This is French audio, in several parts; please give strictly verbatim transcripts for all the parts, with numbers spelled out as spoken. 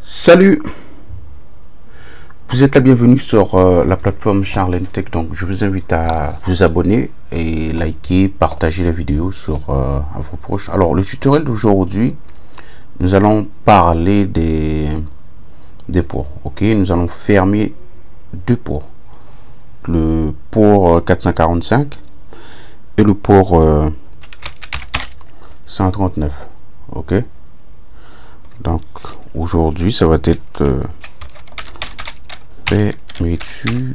Salut, vous êtes la bienvenue sur euh, la plateforme Charlène Tech. Donc je vous invite à vous abonner et liker, partager la vidéo sur euh, à vos proches. Alors le tutoriel d'aujourd'hui, nous allons parler des des ports. Ok, nous allons fermer deux ports, le port quatre cent quarante-cinq et le port euh, cent trente-neuf. Ok, donc aujourd'hui ça va être euh, fermeture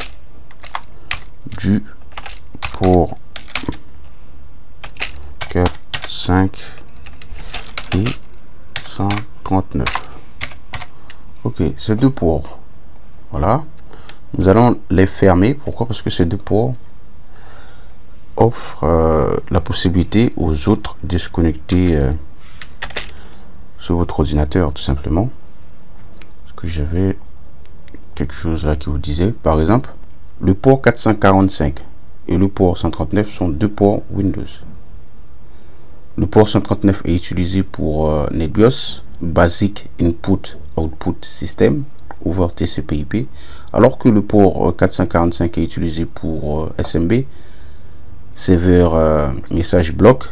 du port quatre, cinq et cent trente-neuf. Ok, ces deux ports, voilà, nous allons les fermer. Pourquoi? Parce que ces deux ports offrent euh, la possibilité aux autres de se connecter euh, sur votre ordinateur, tout simplement. Parce que j'avais quelque chose là qui vous disait, par exemple, le port quatre cent quarante-cinq et le port cent trente-neuf sont deux ports Windows. Le port cent trente-neuf est utilisé pour euh, NetBIOS, Basic Input Output System, over T C P I P, alors que le port euh, quatre cent quarante-cinq est utilisé pour euh, S M B, Server euh, Message Block,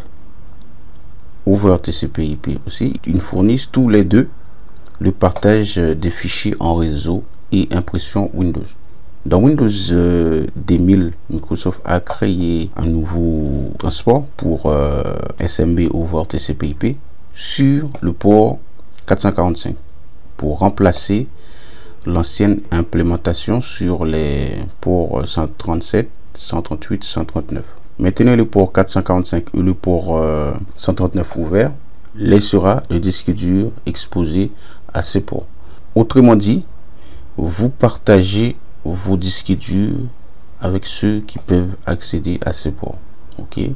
over T C P I P aussi. Ils fournissent tous les deux le partage des fichiers en réseau et impression Windows. Dans Windows euh, deux mille, Microsoft a créé un nouveau transport pour euh, S M B over T C P I P sur le port quatre cent quarante-cinq pour remplacer l'ancienne implémentation sur les ports cent trente-sept, cent trente-huit, cent trente-neuf. Maintenant, le port quatre cent quarante-cinq et le port euh, cent trente-neuf ouvert laissera le disque dur exposé à ces ports. Autrement dit, vous partagez vos disques durs avec ceux qui peuvent accéder à ces ports. Ok, et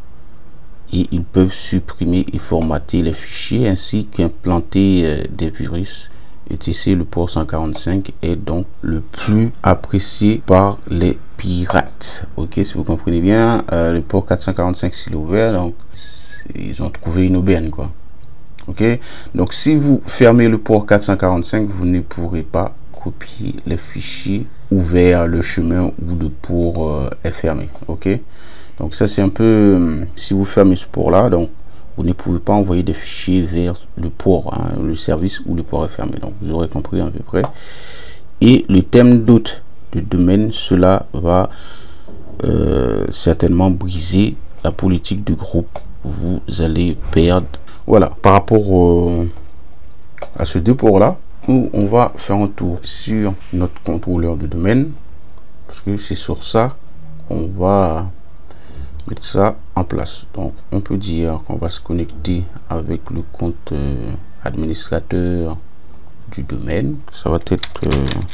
ils peuvent supprimer et formater les fichiers ainsi qu'implanter euh, des virus. Et ici, le port cent quarante-cinq est donc le plus apprécié par les pirates. Ok, si vous comprenez bien, euh, le port quatre cent quarante-cinq s'il est ouvert, donc ils ont trouvé une aubaine, quoi. Ok, donc si vous fermez le port quatre cent quarante-cinq, vous ne pourrez pas copier les fichiers ouverts, le chemin où le port euh, est fermé. Ok, donc ça c'est un peu euh, si vous fermez ce port là, donc vous ne pouvez pas envoyer des fichiers vers le port, hein, le service où le port est fermé. Donc vous aurez compris à peu près. Et le thème d'hôte de domaine, cela va euh, certainement briser la politique du groupe. Vous allez perdre. Voilà, par rapport au, à ce deux ports là, nous on va faire un tour sur notre contrôleur de domaine, parce que c'est sur ça qu'on va mettre ça en place. Donc on peut dire qu'on va se connecter avec le compte euh, administrateur du domaine. Ça va être euh,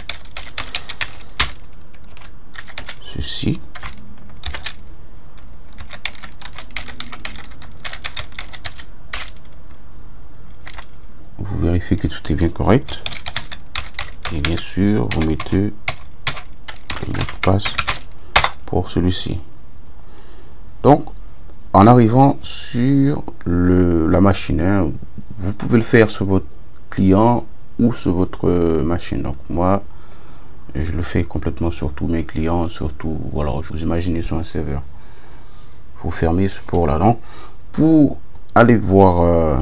ceci. Vous vérifiez que tout est bien correct et bien sûr vous mettez le mot de passe pour celui-ci. Donc en arrivant sur le, la machine, hein, vous pouvez le faire sur votre client ou sur votre machine. Donc moi je le fais complètement sur tous mes clients, surtout voilà, je vous imagine sur un serveur. Vous fermez ce port là. Donc pour aller voir euh,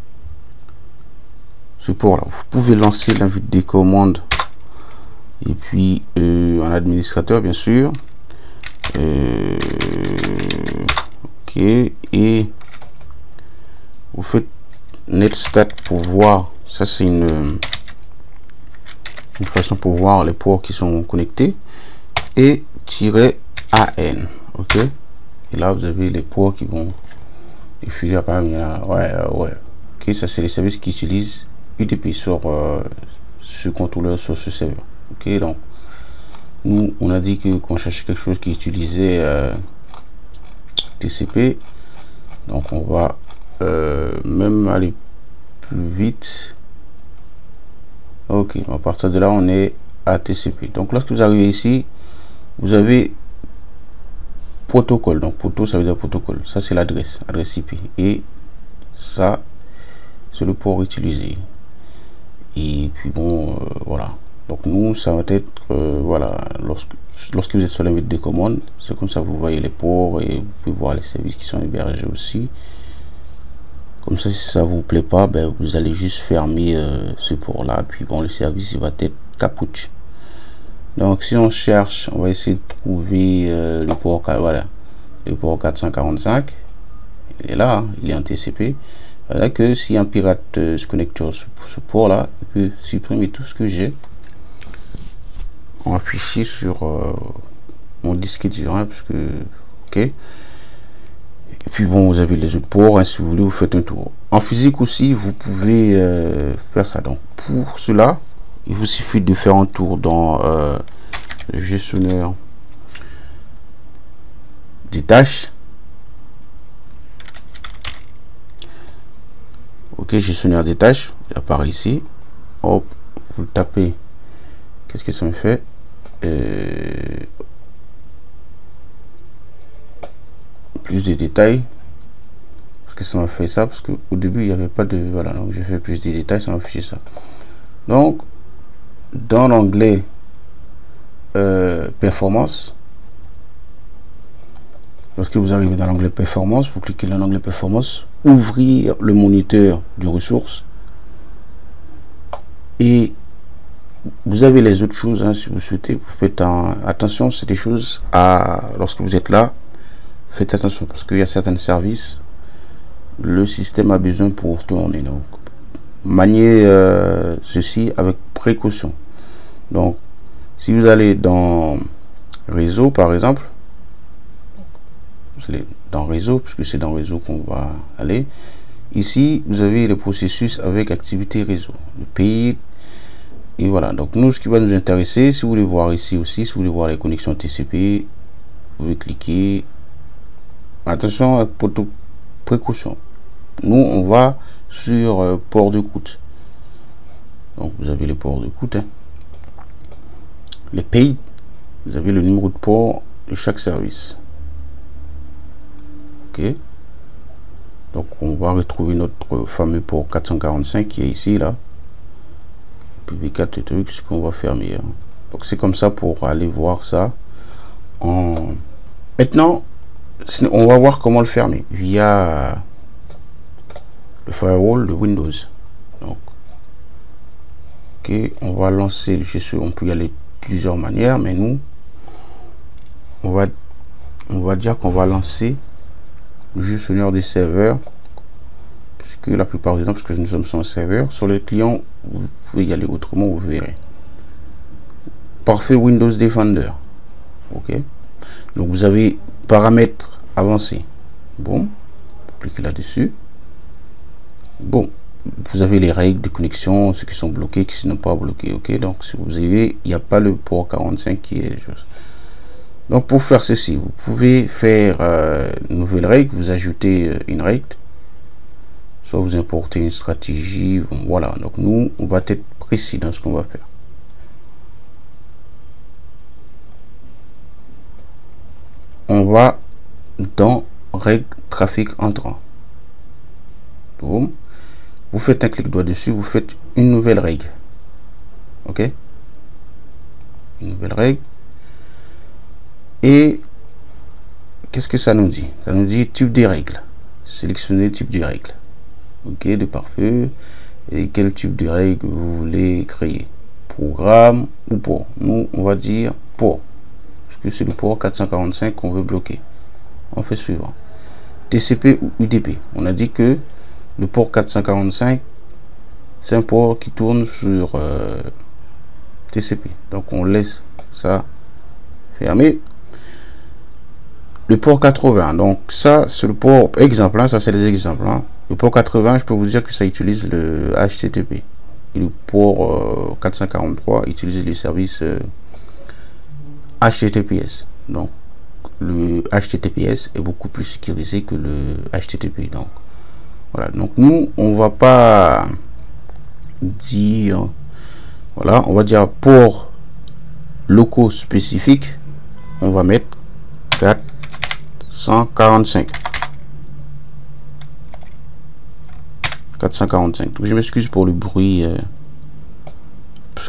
ce port là, vous pouvez lancer l'invite des commandes et puis euh, un administrateur bien sûr. Euh, ok, et vous faites netstat pour voir. Ça c'est une une façon pour voir les ports qui sont connectés, et tirer an. Ok, et là vous avez les ports qui vont diffuser. Par exemple, ouais ouais ok, ça c'est les services qui utilisent U D P sur euh, ce contrôleur, sur ce serveur. Ok, donc nous on a dit que qu'on cherche quelque chose qui utilisait euh, T C P, donc on va euh, même aller plus vite. Ok, à partir de là on est à T C P. Donc lorsque vous arrivez ici, vous avez protocole. Donc proto, ça veut dire protocole, ça c'est l'adresse, adresse I P, et ça c'est le port utilisé. Et puis bon, euh, voilà. Donc nous, ça va être, euh, voilà, lorsque, lorsque vous êtes sur la méthode de commande, c'est comme ça vous voyez les ports et vous pouvez voir les services qui sont hébergés aussi. Comme ça, si ça vous plaît pas, ben, vous allez juste fermer euh, ce port là, puis bon, le service il va être capuche. Donc si on cherche, on va essayer de trouver euh, le port, voilà, le port quatre cent quarante-cinq. Il est là, hein, il est en T C P. Voilà que si un pirate euh, se connecte sur ce, ce port là, il peut supprimer tout ce que j'ai en fichier sur euh, mon disque dur, hein, parce que ok. Et puis bon, vous avez les autres ports, hein, si vous voulez, vous faites un tour. En physique aussi, vous pouvez euh, faire ça. Donc pour cela, il vous suffit de faire un tour dans euh, le gestionnaire des tâches. Ok, gestionnaire des tâches, il apparaît ici. Hop, vous le tapez. Qu'est-ce que ça me fait? euh, Plus de détails. Parce que ça m'a fait ça, parce que au début il n'y avait pas de, voilà, donc j'ai fait plus de détails, ça m'a fait ça. Donc dans l'onglet euh, performance, lorsque vous arrivez dans l'onglet performance, vous cliquez dans l'onglet performance, ouvrir le moniteur de ressources, et vous avez les autres choses, hein, si vous souhaitez. Vous faites un, attention, c'est des choses à, lorsque vous êtes là, faites attention, parce qu'il y a certains services, le système a besoin pour tourner. Donc maniez euh, ceci avec précaution. Donc si vous allez dans réseau par exemple, vous allez dans réseau, puisque c'est dans réseau qu'on va aller. Ici vous avez les processus avec activité réseau, le pays. Et voilà, donc nous, ce qui va nous intéresser, si vous voulez voir ici aussi, si vous voulez voir les connexions T C P, vous pouvez cliquer. Attention, pour toute précaution, nous on va sur euh, port de coûte. Donc vous avez les ports de coûte, hein. Les pays, vous avez le numéro de port de chaque service. Ok, donc on va retrouver notre fameux port quatre cent quarante-cinq qui est ici là. P V quatre et trucs, ce qu'on va fermer, hein. Donc c'est comme ça pour aller voir ça. En maintenant on va voir comment le fermer via le firewall de Windows. Donc ok, on va lancer le gestion, on peut y aller de plusieurs manières, mais nous on va on va dire qu'on va lancer le gestionnaire des serveurs, puisque la plupart du temps, parce que nous sommes sur un serveur, sur le client vous pouvez y aller autrement, vous verrez. Parfait Windows Defender. Ok, donc vous avez paramètres avancés. Bon, cliquez là-dessus. Bon, vous avez les règles de connexion, ceux qui sont bloqués, qui ne sont pas bloqués. Ok, donc si vous avez, il n'y a pas le port quarante-cinq qui est juste. Donc pour faire ceci, vous pouvez faire euh, une nouvelle règle, vous ajoutez euh, une règle, soit vous importez une stratégie. Voilà, donc nous on va être précis dans ce qu'on va faire. On va dans règle trafic entrant. Boum. Vous faites un clic droit dessus, vous faites une nouvelle règle. Ok, une nouvelle règle. Et qu'est-ce que ça nous dit? Ça nous dit type des règles. Sélectionnez type de règle. Ok, de pare-feu. Et quel type de règle vous voulez créer? Programme ou port? Nous, on va dire port, parce que c'est le port quatre cent quarante-cinq qu'on veut bloquer. On fait suivant. T C P ou U D P. On a dit que le port quatre cent quarante-cinq, c'est un port qui tourne sur euh, T C P. Donc on laisse ça fermé. Le port quatre-vingts, donc ça c'est le port exemple, hein, ça c'est les exemples, hein. Le port quatre-vingts, je peux vous dire que ça utilise le H T T P, et le port euh, quatre cent quarante-trois utilise les services euh, H T T P S. Donc le H T T P S est beaucoup plus sécurisé que le H T T P. Donc voilà, donc nous on va pas dire, voilà, on va dire port locaux spécifiques, on va mettre quatre cent quarante-cinq. quatre cent quarante-cinq. Donc je m'excuse pour le bruit euh,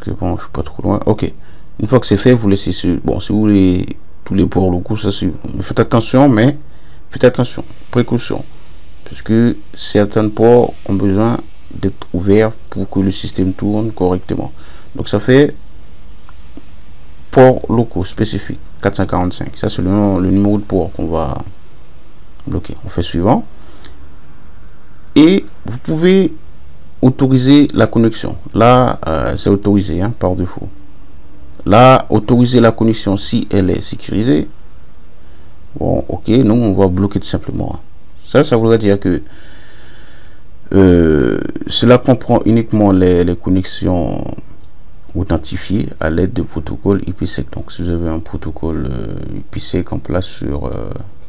que bon, je suis pas trop loin. Ok. Une fois que c'est fait, vous laissez ce, bon, si vous voulez tous les ports locaux, ça c'est, faites attention, mais faites attention, précaution, parce que certains ports ont besoin d'être ouverts pour que le système tourne correctement. Donc ça fait ports locaux spécifiques quatre cent quarante-cinq. Ça c'est le, le numéro de port qu'on va bloquer. On fait suivant. Et vous pouvez autoriser la connexion. Là, euh, c'est autorisé hein, par défaut. Là, autoriser la connexion si elle est sécurisée. Bon, ok, nous on va bloquer tout simplement. Ça, ça voudrait dire que euh, cela comprend uniquement les, les connexions authentifiées à l'aide de protocole I P sec. Donc, si vous avez un protocole euh, I P sec en place sur euh,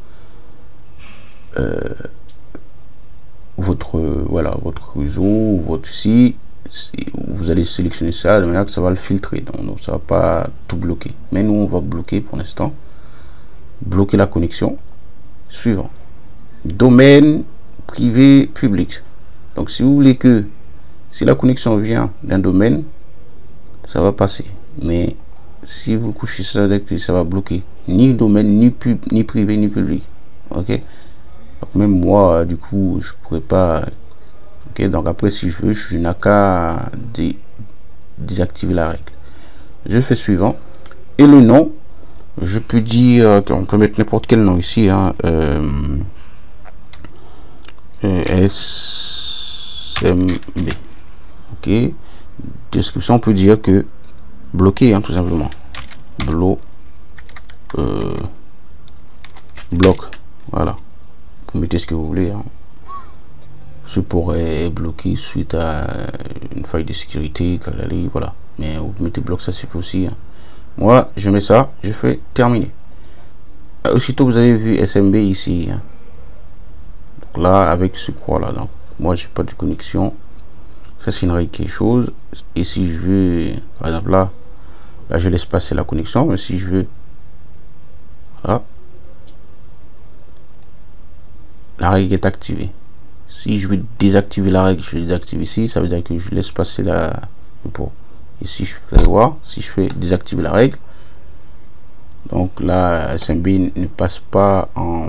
euh, votre euh, voilà votre réseau, votre site, vous allez sélectionner ça de manière que ça va le filtrer. Donc, donc ça va pas tout bloquer. Mais nous, on va bloquer pour l'instant. Bloquer la connexion. Suivant. Domaine privé public. Donc si vous voulez que si la connexion vient d'un domaine, ça va passer. Mais si vous couchez ça, ça va bloquer ni domaine, ni pub, ni privé, ni public. Ok. Donc même moi, du coup, je pourrais pas. Ok. Donc après, si je veux, je n'ai qu'à dé désactiver la règle. Je fais suivant. Et le nom, je peux dire qu'on peut mettre n'importe quel nom ici. Hein, euh, S M B. Ok. Description, on peut dire que bloqué, hein, tout simplement. Blo euh, bloc. Voilà. Vous mettez ce que vous voulez. Hein. Support est bloqué suite à une faille de sécurité. Talali, voilà. Mais vous mettez bloc, ça c'est aussi. Hein. Moi, je mets ça. Je fais terminer. Aussitôt, vous avez vu S M B ici. Hein. Donc là, avec ce croix là. Donc, moi, j'ai pas de connexion. Ça, c'est une règle quelque chose. Et si je veux, par exemple là, là, je laisse passer la connexion. Mais si je veux, voilà, la règle est activée. Si je veux désactiver la règle, je vais désactiver ici. Ça veut dire que je laisse passer la pour. Et si je peux voir, si je fais désactiver la règle, donc là, S M B ne passe pas en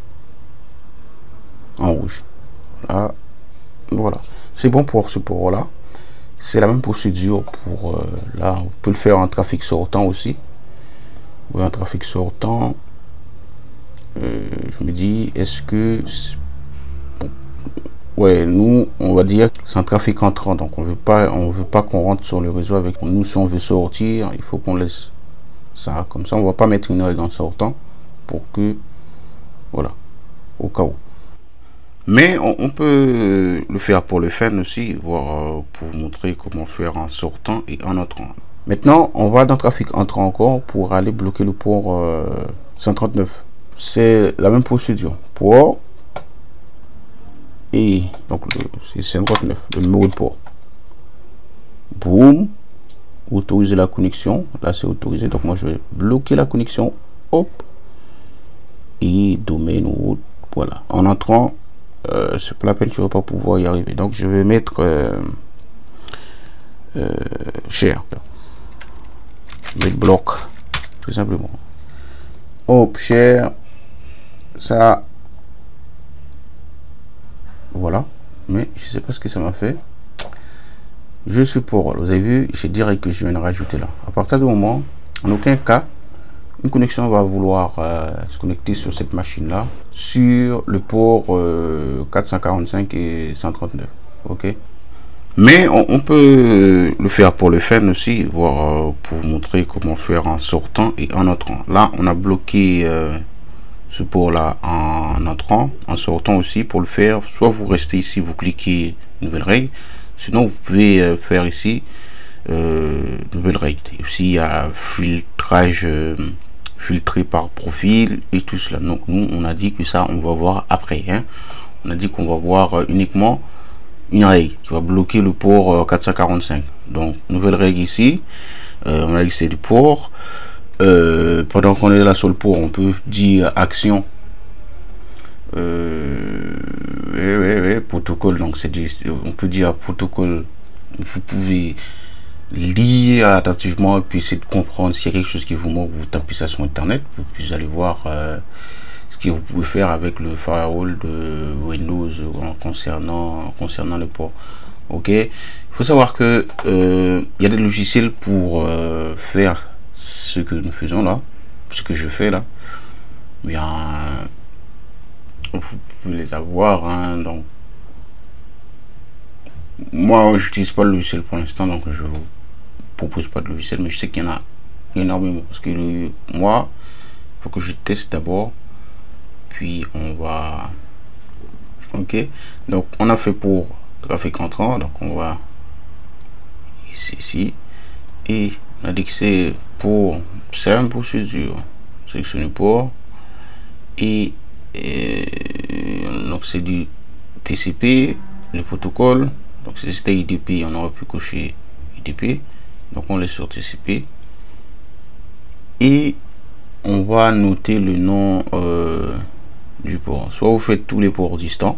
en rouge. Là, voilà. C'est bon pour ce port là. C'est la même procédure pour euh, là. Vous pouvez le faire en trafic sortant aussi. Oui, en trafic sortant. Euh, je me dis, est-ce que bon, ouais, nous on va dire c'est un trafic entrant, donc on veut pas, on veut pas qu'on rentre sur le réseau avec nous. Si on veut sortir, il faut qu'on laisse ça comme ça. On va pas mettre une règle en sortant pour que voilà, au cas où. Mais on, on peut le faire pour le fun aussi, voir pour vous montrer comment faire en sortant et en entrant. Maintenant, on va dans trafic entrant encore pour aller bloquer le port euh, cent trente-neuf. C'est la même procédure. Port et donc c'est cent trente-neuf, le numéro de port. Boum, autoriser la connexion. Là, c'est autorisé. Donc moi, je vais bloquer la connexion. Hop. Et domaine ou voilà. En entrant. Euh, c'est pas la peine, tu vas pas pouvoir y arriver. Donc je vais mettre euh, euh, share, mettre bloc, tout simplement. Hop, share, ça, voilà. Mais je sais pas ce que ça m'a fait. Je support. Vous avez vu, j'ai direct que je viens de rajouter là. À partir du moment, en aucun cas, une connexion va vouloir euh, se connecter sur cette machine là sur le port euh, quatre cent quarante-cinq et cent trente-neuf. Ok, mais on, on peut le faire pour le fun aussi, voir euh, pour vous montrer comment faire en sortant et en entrant. Là on a bloqué euh, ce port là en entrant, en sortant aussi. Pour le faire, soit vous restez ici, vous cliquez nouvelle règle, sinon vous pouvez euh, faire ici euh, nouvelle règle. Ici il y a filtrage euh, filtré par profil et tout cela. Donc nous on a dit que ça on va voir après, hein. On a dit qu'on va voir euh, uniquement une règle qui va bloquer le port euh, quatre cent quarante-cinq. Donc nouvelle règle ici, euh, on a dit c'est du port. Euh, pendant qu'on est là sur le port, on peut dire action euh, ouais, ouais, ouais, protocole. Donc c'est du, on peut dire protocole. Vous pouvez lire attentivement et puis essayer de comprendre s'il y a quelque chose qui vous manque, vous tapez ça sur internet, puis vous allez voir euh, ce que vous pouvez faire avec le firewall de Windows concernant concernant le port. Ok, il faut savoir que euh, il y a des logiciels pour euh, faire ce que nous faisons là, ce que je fais là. Bien, vous pouvez les avoir, hein, donc moi j'utilise pas le logiciel pour l'instant, donc je vous propose pas de logiciel, mais je sais qu'il y en a énormément parce que le, moi il faut que je teste d'abord, puis on va. Ok, donc on a fait pour graphique entrant, donc on va ici, ici et on a dit que c'est pour simple procédure, sélectionner port et, et donc c'est du T C P, le protocole. Donc si c'était I D P, on aurait pu cocher I D P, donc on laisse sur T C P et on va noter le nom euh, du port. Soit vous faites tous les ports distants,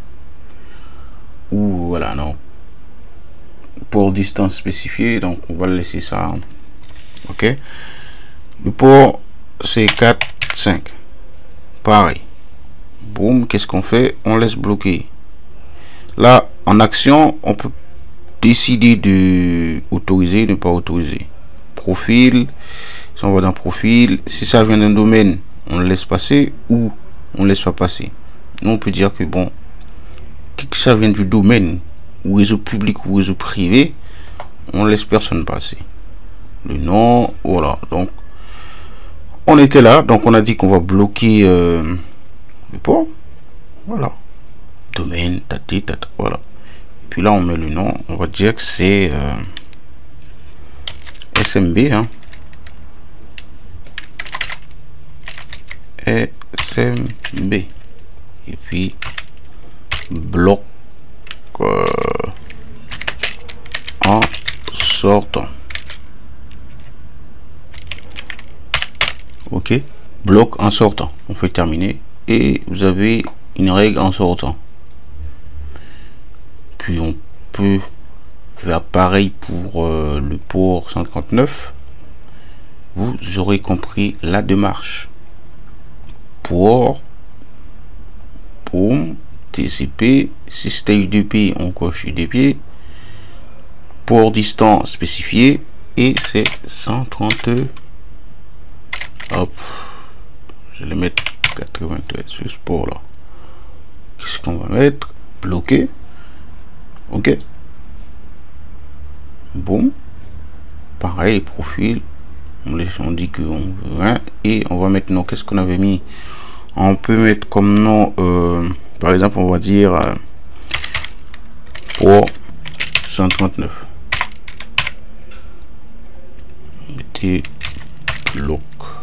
ou voilà, non, port distance spécifié, donc on va laisser ça. Ok, le port c'est quatre cinq, pareil. Boum, qu'est-ce qu'on fait? On laisse bloquer. Là en action, on peut décider de autoriser, ne pas autoriser. Profil, si on va dans profil, si ça vient d'un domaine, on le laisse passer ou on laisse pas passer. Nous on peut dire que bon, que ça vient du domaine ou réseau public ou réseau privé, on laisse personne passer. Le nom, voilà. Donc on était là, donc on a dit qu'on va bloquer euh, le port, voilà, domaine, tati, tata, voilà. Puis là on met le nom, on va dire que c'est euh, S M B, hein. S M B, et puis bloc euh, en sortant. Ok, bloc en sortant, on fait terminer et vous avez une règle en sortant. Puis on peut faire pareil pour euh, le port cent trente-neuf. Vous aurez compris la démarche. Port, boum, T C P, si c'était U D P, on coche U D P, port distant spécifié et c'est cent trente. Hop, je vais mettre quatre-vingt-treize sur ce port là. Qu'est-ce qu'on va mettre? Bloqué. Ok, bon, pareil, profil, on laisse, on dit qu'on veut un et on va maintenant, qu'est-ce qu'on avait mis? On peut mettre comme nom euh, par exemple on va dire euh, pour cent trente-neuf, mettez bloc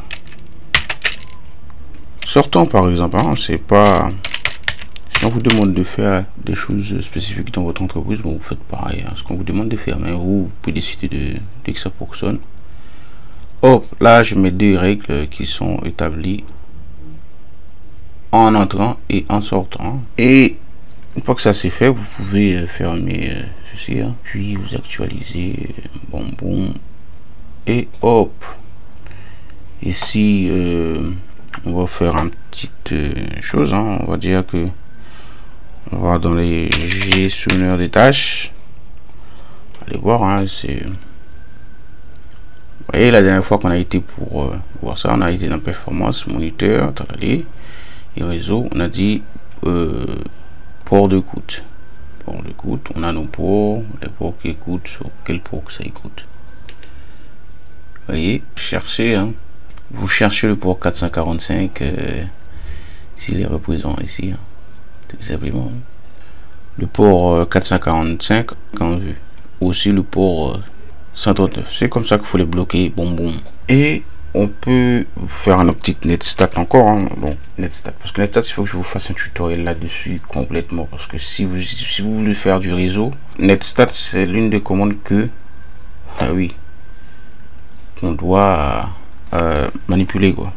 sortant par exemple, hein, c'est pas. Si on vous demande de faire des choses spécifiques dans votre entreprise, bon, vous faites pareil, hein, ce qu'on vous demande de faire, mais vous, vous pouvez décider de, de que ça fonctionne. Hop, là je mets deux règles qui sont établies en entrant et en sortant. Et une fois que ça c'est fait, vous pouvez fermer euh, ceci, hein, puis vous actualisez, bon bon, et hop. Ici, euh, on va faire une petite euh, chose, hein, on va dire que on va dans les gestionnaires des tâches. Allez voir, hein, c'est. Vous voyez, la dernière fois qu'on a été pour euh, voir ça, on a été dans performance, moniteur, talali, et réseau. On a dit euh, port d'écoute. Port d'écoute, on a nos ports, les ports qui écoutent, sur quel port que ça écoute. Vous voyez, cherchez, hein. Vous cherchez le port quatre cent quarante-cinq, euh, s'il est représent ici, hein. Tout simplement. Le port euh, quatre cent quarante-cinq en vue. Aussi le port euh, cent trente-neuf. C'est comme ça qu'il faut les bloquer. Bon bon. Et on peut faire un petit netstat encore. Hein. Bon, netstat. Parce que netstat, il faut que je vous fasse un tutoriel là-dessus complètement. Parce que si vous, si vous voulez faire du réseau, netstat, c'est l'une des commandes que. Ah oui. On doit euh, manipuler quoi.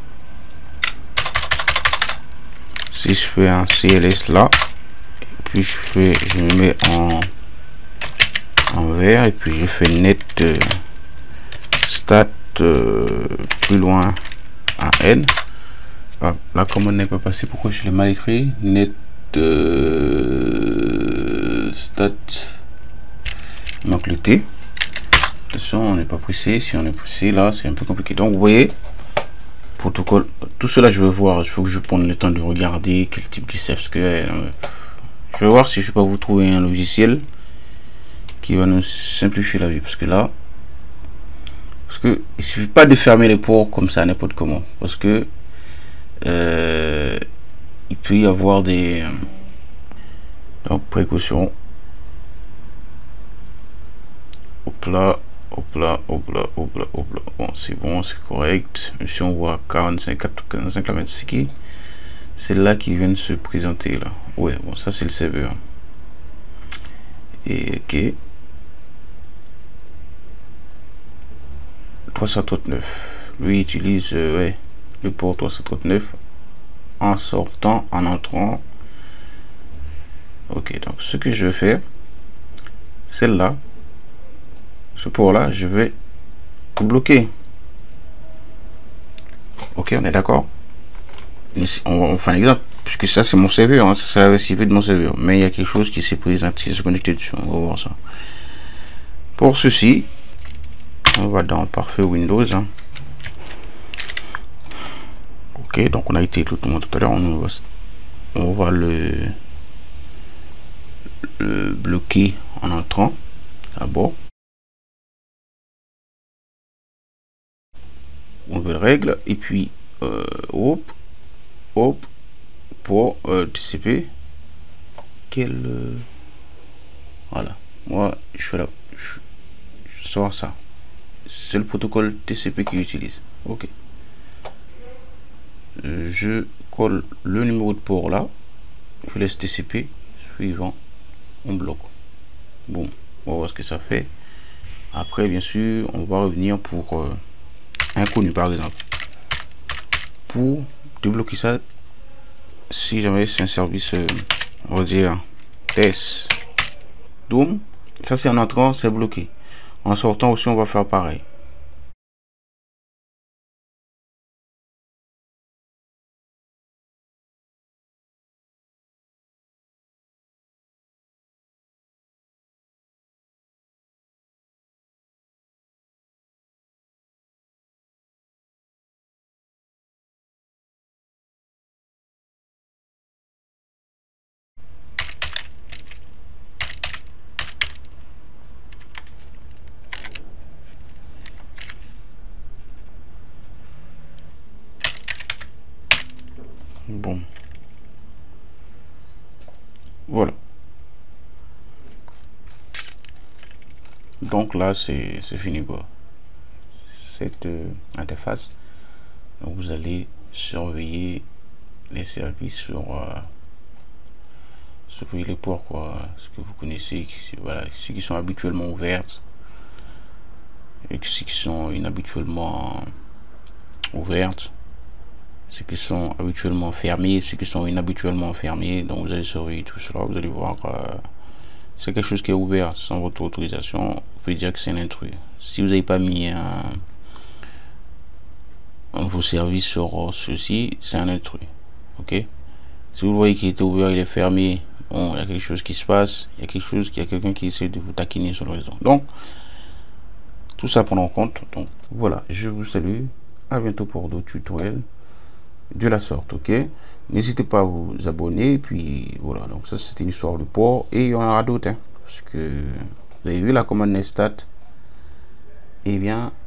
Si je fais un C L S là, et puis je fais, je me mets en en vert, et puis je fais net euh, stat euh, plus loin en N. Ah, la commande n'est pas passée, pourquoi je l'ai mal écrit? Net euh, stat, il manque le T. Attention, on n'est pas pressé. Si on est pressé, là c'est un peu compliqué. Donc vous voyez, protocole, tout cela je veux voir. Il faut que je prenne le temps de regarder quel type de parce que euh, je vais voir si je peux pas vous trouver un logiciel qui va nous simplifier la vie, parce que là, parce que il suffit pas de fermer les ports comme ça n'importe comment, parce que euh, il peut y avoir des euh, donc précautions. Hop là, hop là, hop là, hop là, hop là. Bon, c'est bon, c'est correct. Si on voit quarante-cinq, quarante-cinq, la vingt-six qui, c'est là qui vient de se présenter là. Ouais, bon, ça c'est le serveur. Et ok. trois cent trente-neuf. Lui utilise euh, ouais, le port trois cent trente-neuf en sortant, en entrant. Ok, donc ce que je vais faire, celle-là, ce port là, je vais bloquer. Ok, on est d'accord. On va faire un exemple, puisque ça c'est mon serveur, hein, c'est la récipe de mon serveur, mais il y a quelque chose qui s'est présenté, qui s'est connecté dessus. On va voir ça. Pour ceci, on va dans Parfait Windows. Hein. Ok, donc on a été tout le monde tout à l'heure, on va, on va le, le bloquer en entrant d'abord. Nouvelle règle, et puis euh, hop, hop, pour euh, T C P. Quel euh, voilà, moi je fais là, je, je sors ça. C'est le protocole T C P qui utilise. Ok. Euh, je colle le numéro de port là. Je laisse T C P suivant. On bloque. Bon, on va voir ce que ça fait. Après, bien sûr, on va revenir pour euh, inconnu par exemple. Pour débloquer ça, si jamais c'est un service, euh, on va dire test. Doom, ça c'est en entrant, c'est bloqué. En sortant aussi, on va faire pareil. Bon, voilà. Donc là, c'est fini quoi. Cette euh, interface. Donc vous allez surveiller les services sur euh, surveiller les ports quoi, ce que vous connaissez, voilà, ceux qui sont habituellement ouverts et ceux qui sont inhabituellement ouvertes, ceux qui sont habituellement fermés, ceux qui sont inhabituellement fermés. Donc vous allez surveiller tout cela, vous allez voir euh, c'est quelque chose qui est ouvert sans votre autorisation, vous pouvez dire que c'est un intrus. Si vous n'avez pas mis un, un nouveau service sur ceci, c'est un intrus. Ok, si vous voyez qu'il était ouvert, il est fermé, bon, il y a quelque chose qui se passe, il y a quelque chose, il y a quelqu'un qui essaie de vous taquiner sur le réseau. Donc tout ça prendre en compte. Donc voilà, je vous salue, à bientôt pour d'autres tutoriels de la sorte. Ok, n'hésitez pas à vous abonner, puis voilà. Donc ça c'était une histoire de port, et il y en aura d'autres hein, parce que vous avez vu la commande nestat, et eh bien